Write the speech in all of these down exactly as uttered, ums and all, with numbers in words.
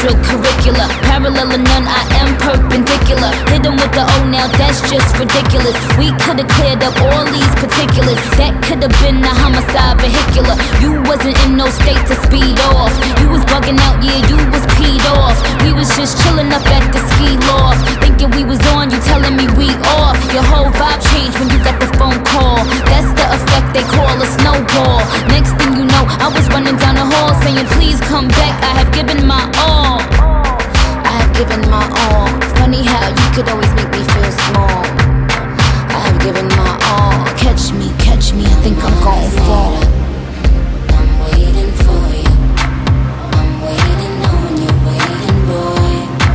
extracurricular, parallel or none, I am perpendicular. Hit them with the O, now that's just ridiculous. We could've cleared up all these particulars. That could've been a homicide vehicular. You wasn't in no state to speed off. You was bugging out, yeah, you was peed off. We was just chilling up at the ski loft, thinking we was on, you telling me we off. Your whole vibe changed when you got the phone call. That's the effect they call a snowball. Next thing you know, I was running down the hall saying, please come back, I have given my all. I have given my all. Funny how you could always make me feel small. I have given my all. Catch me, catch me, I think I'm gon' fall. I'm waiting for you. I'm waiting on you, waiting, boy.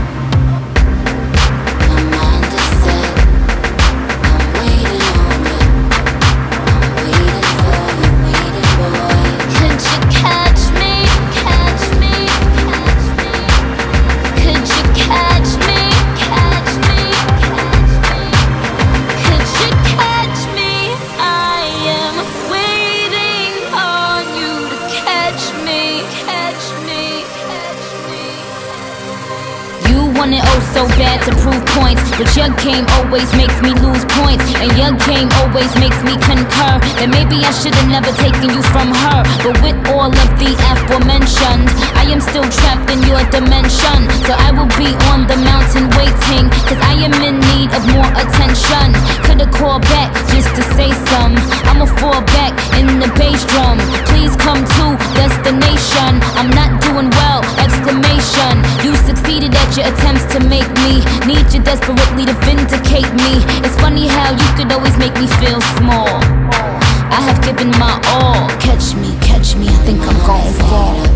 My mind is set. I'm waiting on you. I'm waiting for you, waiting, boy. Could you catch me, catch me, catch me? Could you catch me, catch me, catch me? Could you catch me? I am waiting on you to catch me, catch me, catch me. You want it oh so bad to prove points, but your game always makes me lose points, and your game always makes me concur that maybe I should've never taken you from her. But with all of the aforementioned, I am still trapped in your dimension. So I will be on the mountain waiting, cause I am in need of more attention. Could've called back just to say some. I'ma fall back in the bass drum. Please come to destination. I'm not doing well, exclamation. You succeeded at your attempts to make me need you desperately to vindicate me. It's funny how you could always make me feel small. I have given my all. Catch me, catch me, I think I'm gon' fall.